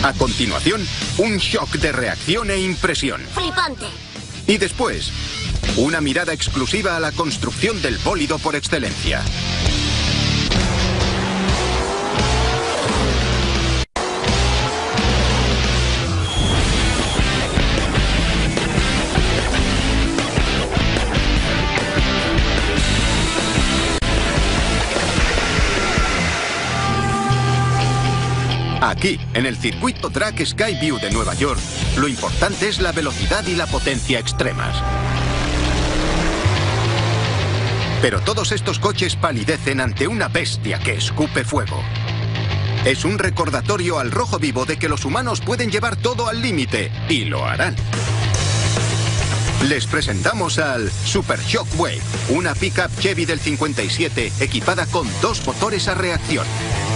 A continuación, un shock de reacción e impresión. ¡Flipante! Y después, una mirada exclusiva a la construcción del bólido por excelencia. Aquí, en el circuito Drag Skyview de Nueva York, lo importante es la velocidad y la potencia extremas. Pero todos estos coches palidecen ante una bestia que escupe fuego. Es un recordatorio al rojo vivo de que los humanos pueden llevar todo al límite, y lo harán. Les presentamos al Super Shockwave, una pickup Chevy del 57 equipada con 2 motores a reacción.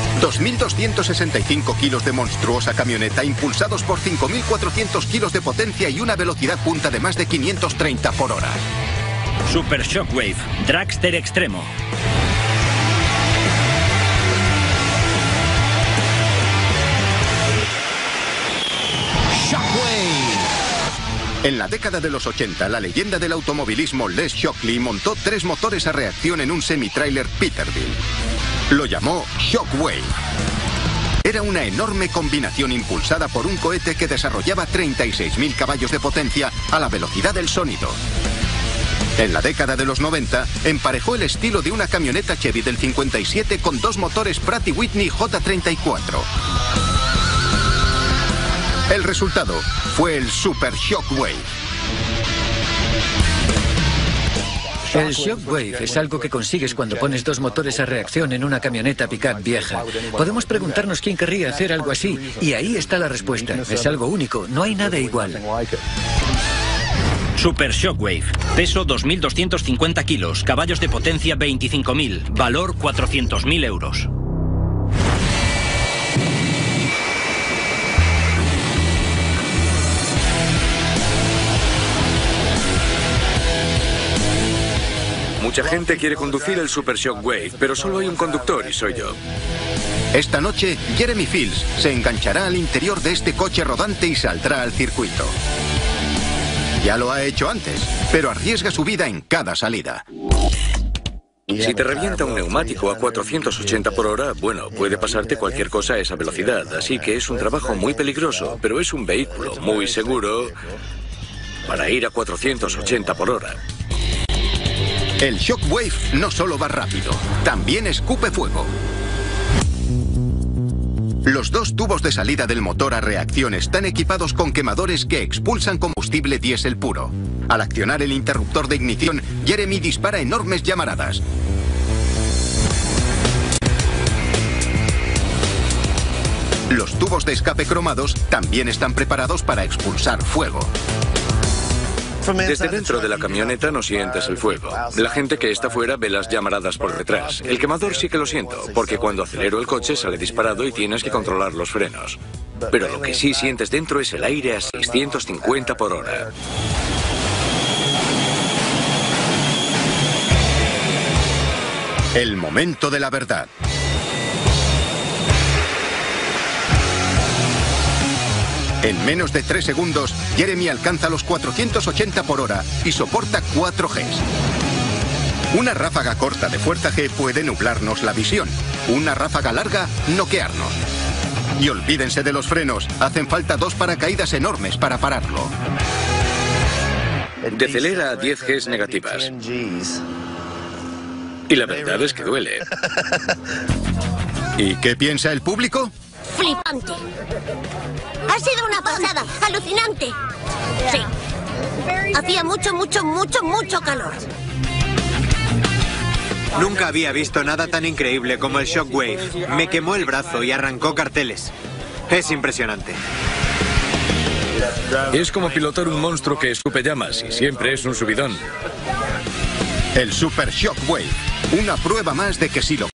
2.265 kilos de monstruosa camioneta impulsados por 5.400 kilos de potencia y una velocidad punta de más de 530 por hora. Super Shockwave, Dragster extremo. En la década de los 80, la leyenda del automovilismo Les Shockley montó 3 motores a reacción en un semi-trailer Peterbilt. Lo llamó Shockwave. Era una enorme combinación impulsada por un cohete que desarrollaba 36.000 caballos de potencia a la velocidad del sonido. En la década de los 90, emparejó el estilo de una camioneta Chevy del 57 con 2 motores Pratt & Whitney J34. El resultado fue el Super Shockwave. El Shockwave es algo que consigues cuando pones 2 motores a reacción en una camioneta pick-up vieja. Podemos preguntarnos quién querría hacer algo así, y ahí está la respuesta. Es algo único, no hay nada igual. Super Shockwave, peso 2.250 kilos, caballos de potencia 25.000, valor 400.000 euros. Mucha gente quiere conducir el Super Shockwave, pero solo hay un conductor y soy yo. Esta noche, Jeremy Fields se enganchará al interior de este coche rodante y saldrá al circuito. Ya lo ha hecho antes, pero arriesga su vida en cada salida. Si te revienta un neumático a 480 por hora, bueno, puede pasarte cualquier cosa a esa velocidad, así que es un trabajo muy peligroso, pero es un vehículo muy seguro para ir a 480 por hora. El Shockwave no solo va rápido, también escupe fuego. Los 2 tubos de salida del motor a reacción están equipados con quemadores que expulsan combustible diésel puro. Al accionar el interruptor de ignición, Jeremy dispara enormes llamaradas. Los tubos de escape cromados también están preparados para expulsar fuego. Desde dentro de la camioneta no sientes el fuego. La gente que está fuera ve las llamaradas por detrás. El quemador sí que lo siento, porque cuando acelero el coche sale disparado y tienes que controlar los frenos. Pero lo que sí sientes dentro es el aire a 650 por hora. El momento de la verdad. En menos de 3 segundos, Jeremy alcanza los 480 por hora y soporta 4 Gs. Una ráfaga corta de fuerza G puede nublarnos la visión. Una ráfaga larga, noquearnos. Y olvídense de los frenos, hacen falta 2 paracaídas enormes para pararlo. Decelera a 10 Gs negativas. Y la verdad es que duele. ¿Y qué piensa el público? ¡Flipante! ¡Ha sido una pasada! ¡Alucinante! Sí. Hacía mucho calor. Nunca había visto nada tan increíble como el Shockwave. Me quemó el brazo y arrancó carteles. Es impresionante. Es como pilotar un monstruo que escupe llamas y siempre es un subidón. El Super Shockwave, una prueba más de que si lo